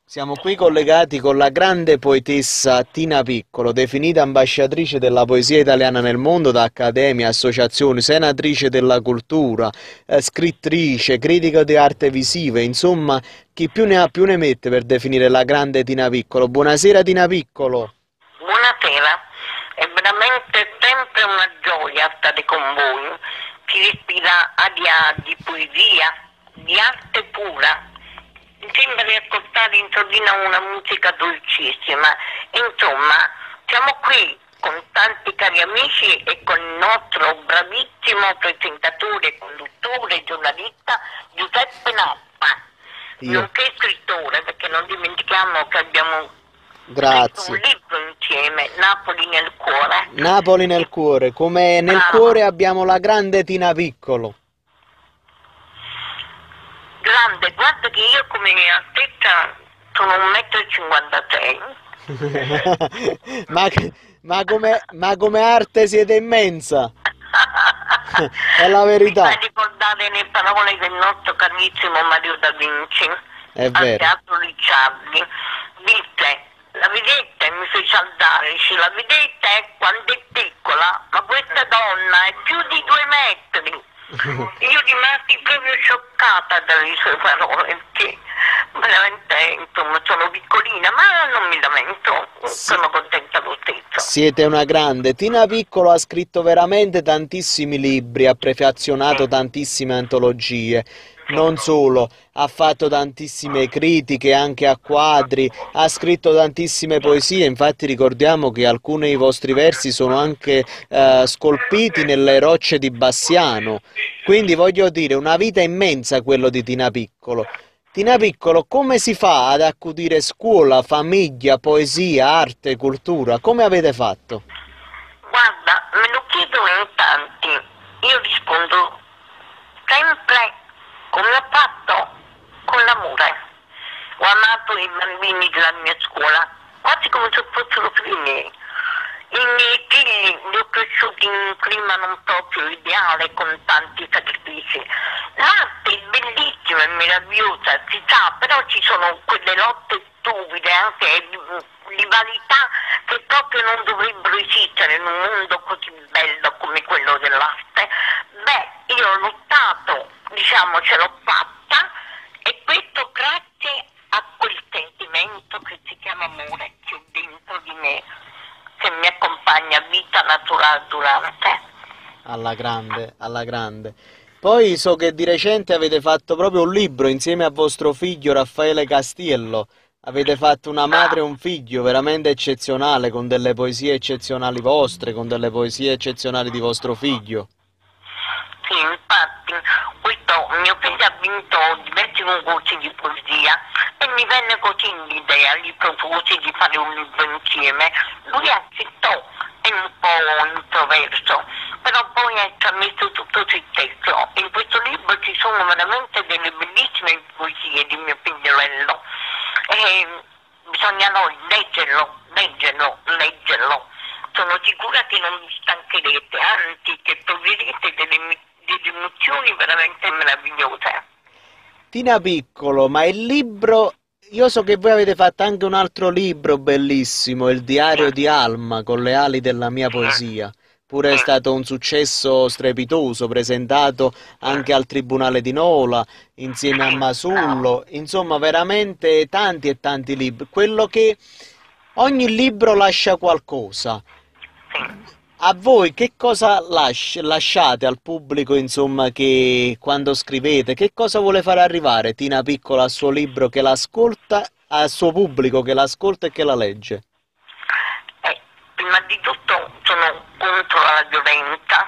Siamo qui collegati con la grande poetessa Tina Piccolo, definita ambasciatrice della poesia italiana nel mondo da accademie, associazioni, senatrice della cultura, scrittrice, critica di arte visiva, insomma, chi più ne ha più ne mette per definire la grande Tina Piccolo. Buonasera Tina Piccolo. Buonasera, è veramente sempre una gioia stare con voi. Si respira aria di poesia, di arte pura. Mi sembra di ascoltare in sordina una musica dolcissima. Insomma, siamo qui con tanti cari amici e con il nostro bravissimo presentatore, conduttore, giornalista Giuseppe Nappa, Io. nonché scrittore, perché non dimentichiamo che abbiamo scritto un Grazie. libro insieme, Napoli nel cuore. Napoli nel cuore, come nel Bravo, cuore abbiamo la grande Tina Piccolo. grande, guarda che io come altezza sono 1,56 m. Ma, ma come arte siete immensa, è la Mi fa verità, ricordare le parole del nostro carissimo Mario Da Vinci è al vero. Teatro Ricciardi. Disse, la vedete, mi fece alzare, dice, la vedete quando è piccola, ma questa donna è più di 2 metri. Io rimasi proprio scioccata dalle sue parole, perché veramente, insomma, sono piccolina, ma non mi lamento, Sì, sono contenta lo stesso. siete una grande. Tina Piccolo ha scritto veramente tantissimi libri, ha prefazionato Sì, tantissime antologie. sì, Non solo, ha fatto tantissime critiche anche a quadri, ha scritto tantissime poesie, infatti ricordiamo che alcuni dei vostri versi sono anche scolpiti nelle rocce di Bassiano. Quindi voglio dire, una vita immensa quello di Tina Piccolo. Tina Piccolo, come si fa ad accudire scuola, famiglia, poesia, arte, cultura? Come avete fatto? guarda, me lo chiedono in tanti, io rispondo sempre come ho fatto con l'amore. Ho amato i bambini della mia scuola, quasi come se fossero figli miei. I miei figli li ho cresciuti in un clima non proprio ideale, con tanti sacrifici. L'arte è bellissima e meravigliosa, si sa, però ci sono quelle lotte stupide, anche rivalità che proprio non dovrebbero esistere in un mondo così bello come quello dell'arte. Beh, io ho lottato, diciamo, ce l'ho fatta, e questo grazie a quel sentimento che si chiama amore che ho dentro di me, che mi accompagna vita naturale durante. Alla grande, alla grande. Poi so che di recente avete fatto proprio un libro insieme a vostro figlio Raffaele Castiello. Avete fatto una madre e Bravo. un figlio veramente eccezionale, con delle poesie eccezionali vostre, con delle poesie eccezionali di vostro figlio. Sì, infatti, questo mio figlio ha vinto diversi concorsi di poesia e mi venne così l'idea, gli proposi di fare un libro insieme. Lui accettò, è un po' introverso, però poi ci ha messo tutto se stesso. In questo libro ci sono veramente delle bellissime poesie di mio figliolello e bisogna noi leggerlo, leggerlo, leggerlo. Sono sicura che non vi stancherete, anzi che troverete delle emozioni veramente meravigliose. Tina Piccolo, ma il libro... Io so che voi avete fatto anche un altro libro bellissimo, Il Sì, diario di Alma, con le ali della mia sì, poesia. Pure è sì, stato un successo strepitoso, presentato sì, anche al Tribunale di Nola, insieme a sì, bravo, Masullo. Insomma, veramente tanti e tanti libri. Quello che ogni libro lascia qualcosa. sì. A voi che cosa lasciate al pubblico, insomma, che quando scrivete, che cosa vuole far arrivare Tina Piccola al suo libro che l'ascolta, al suo pubblico che l'ascolta e che la legge? Prima di tutto sono contro la violenza,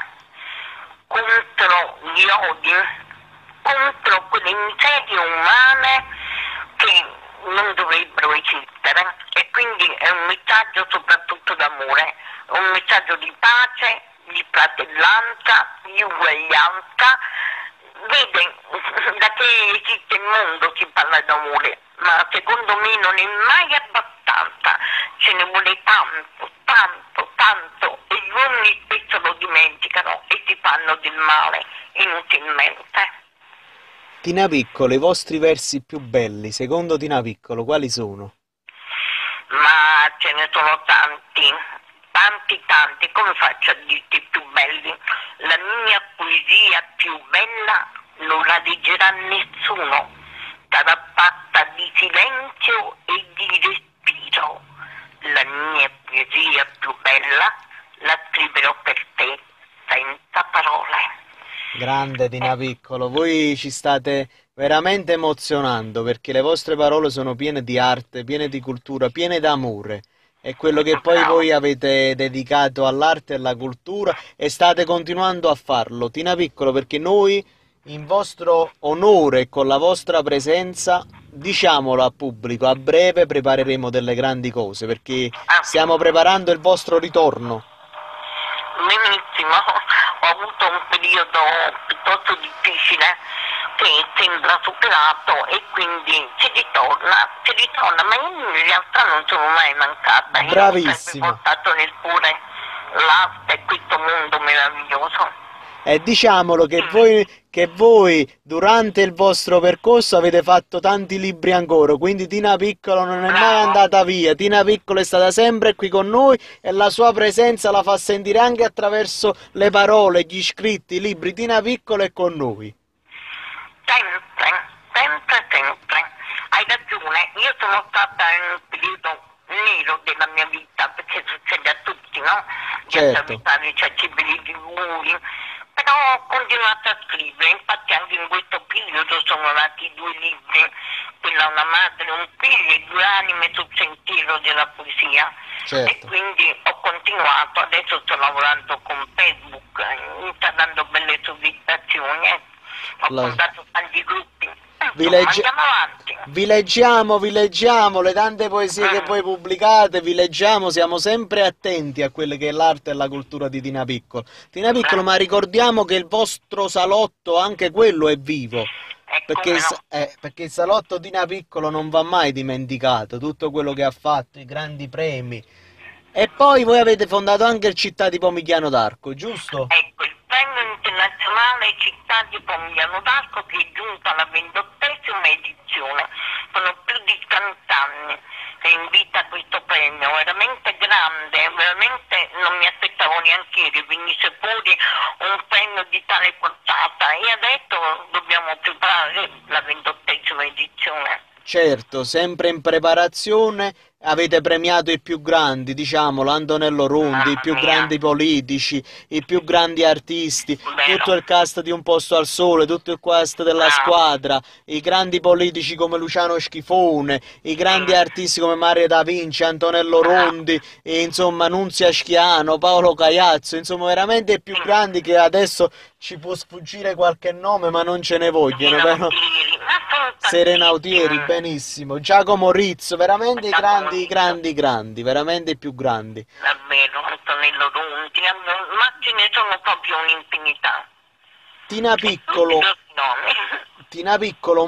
contro gli odi, contro quelle miserie umane che non dovrebbero esistere, e quindi è un messaggio soprattutto d'amore, un messaggio di pace, di fratellanza, di uguaglianza. Vede, da che esiste il mondo si parla d'amore, ma secondo me non è mai abbastanza, ce ne vuole tanto, tanto, tanto, e gli uomini spesso lo dimenticano e si fanno del male inutilmente. Tina Piccolo, i vostri versi più belli, secondo Tina Piccolo, quali sono? Ma ce ne sono tanti, tanti, tanti, come faccio a dirti i più belli? La mia poesia più bella non la leggerà nessuno, sarà fatta di silenzio e di respiro. La mia poesia più bella la scriverò per te, senza parole. Grande Tina Piccolo, voi ci state veramente emozionando perché le vostre parole sono piene di arte, piene di cultura, piene d'amore. È quello che poi Bravo. voi avete dedicato all'arte e alla cultura e state continuando a farlo. Tina Piccolo, perché noi, in vostro onore e con la vostra presenza, diciamolo al pubblico, a breve prepareremo delle grandi cose perché Ah, stiamo preparando il vostro ritorno. benissimo, ho avuto un periodo piuttosto difficile che sembra superato e quindi si ritorna, ma io in realtà non sono mai mancata, io ho sempre Bravissimo. portato nel cuore l'arte e questo mondo meraviglioso. E diciamolo Mm. che voi durante il vostro percorso avete fatto tanti libri ancora, quindi Tina Piccolo non è mai Bravo, andata via, Tina Piccolo è stata sempre qui con noi e la sua presenza la fa sentire anche attraverso le parole, gli scritti, i libri. Tina Piccolo è con noi. sempre, sempre, sempre. Hai ragione, io sono stata in un periodo nero della mia vita, perché succede a tutti, no? Di Certo, attraversare certi periodi bui, però ho continuato a scrivere, infatti anche in questo periodo sono nati due libri, quella Una madre e un figlio e Due anime sul sentiero della poesia. E certo. quindi ho continuato, adesso sto lavorando con Facebook, mi sta dando belle soddisfazioni, ho La- fondato tanti gruppi, Vi insomma legge- andiamo avanti. vi leggiamo le tante poesie che Mm, voi pubblicate, vi leggiamo, siamo sempre attenti a quelle che è l'arte e la cultura di Tina Piccolo. Tina Piccolo, ma bravo, ricordiamo che il vostro salotto, anche quello è vivo, e perché come no, perché il salotto Tina Piccolo non va mai dimenticato, tutto quello che ha fatto, i grandi premi. E poi voi avete fondato anche il Città di Pomigliano d'Arco, giusto? ecco il premio internazionale Città di Pomigliano d'Arco che è giunto alla 28ª edizione, sono più di 30 anni che invita a questo premio, veramente grande, veramente non mi aspettavo neanche che venisse fuori un premio di tale portata e adesso dobbiamo preparare la 28ª edizione. Certo, sempre in preparazione avete premiato i più grandi, diciamolo, Antonello Rondi, i Mamma più mia, grandi politici, i più grandi artisti, vero, tutto il cast di Un Posto al Sole, tutto il cast della bravo, squadra, i grandi politici come Luciano Schifone, i grandi sì, artisti come Mario Da Vinci, Antonello bravo, Rondi, e, insomma Nunzia Schiano, Paolo Caiazzo, insomma veramente i più sì. grandi che adesso ci può sfuggire qualche nome ma non ce ne vogliono, Serena però. Autieri, ma sono Serena Autieri, tantissimi. benissimo. Giacomo Rizzo, veramente i Giacomo grandi, Rizzo, grandi, grandi, veramente i più grandi. davvero, Antonello Ronti, ma ce ne sono proprio un'infinità. Tina E tutti Piccolo, grossi nomi. Tina Piccolo,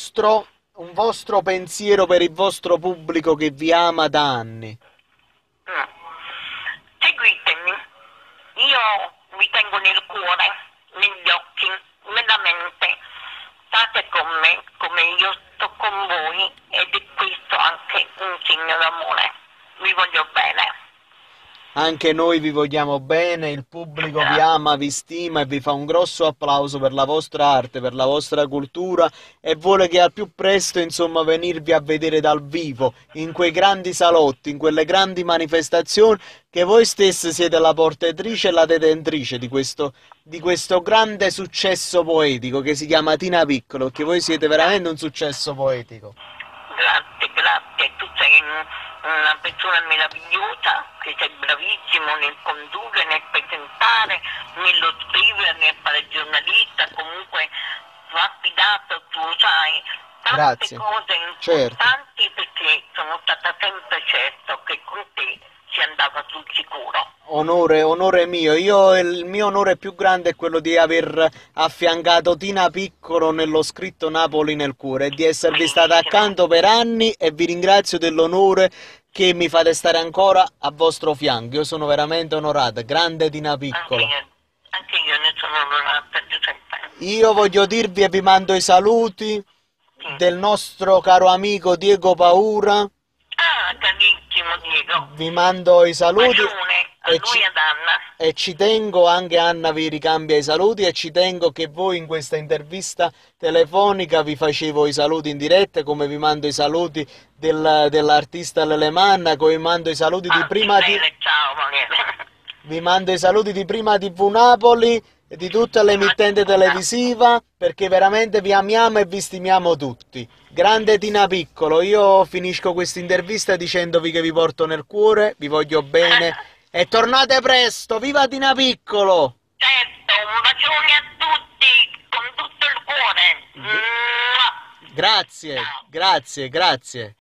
un vostro pensiero per il vostro pubblico che vi ama da anni. Mm. Seguitemi, io vi tengo nel cuore, negli occhi, nella mente. State con me come io sto con voi ed è questo anche un segno d'amore. Vi voglio bene. Anche noi vi vogliamo bene, il pubblico vi Grazie. ama, vi stima e vi fa un grosso applauso per la vostra arte, per la vostra cultura e vuole che al più presto, insomma, venirvi a vedere dal vivo, in quei grandi salotti, in quelle grandi manifestazioni che voi stesse siete la portatrice e la detentrice di questo grande successo poetico che si chiama Tina Piccolo, che voi siete veramente un successo poetico. Grazie, grazie. Tu sei una persona meravigliosa, che sei bravissimo nel condurre, nel presentare, nello scrivere, nel fare giornalista, comunque affidato, tu lo sai, tante Grazie. cose Certo. importanti perché sono stata sempre certo che con te si andava sul sicuro. Onore, onore mio. Io il mio onore più grande è quello di aver affiancato Tina Piccolo nello scritto Napoli nel cuore e di esservi stata Benissimo. accanto per anni e vi ringrazio dell'onore che mi fate stare ancora a vostro fianco. Io sono veramente onorata. Grande Tina Piccolo. Anche io ne sono onorata, Giuseppe. Io voglio dirvi e vi mando i saluti del nostro caro amico Diego Paura. Ah, carissimo Diego. Vi mando i saluti Bacione a e lui e ad Anna. e ci tengo, anche Anna vi ricambia i saluti e ci tengo che voi in questa intervista telefonica vi facevo i saluti in diretta, come vi mando i saluti dell'artista Lelemanna, come vi mando i saluti di prima di... Bene, ciao Valeria. Vi mando i saluti di Prima TV Napoli e di tutta l'emittente televisiva, perché veramente vi amiamo e vi stimiamo tutti. Grande Tina Piccolo, io finisco questa intervista dicendovi che vi porto nel cuore, vi voglio bene e tornate presto, viva Tina Piccolo! Certo, un bacione a tutti, con tutto il cuore. Mua. Grazie, Ciao. grazie, grazie.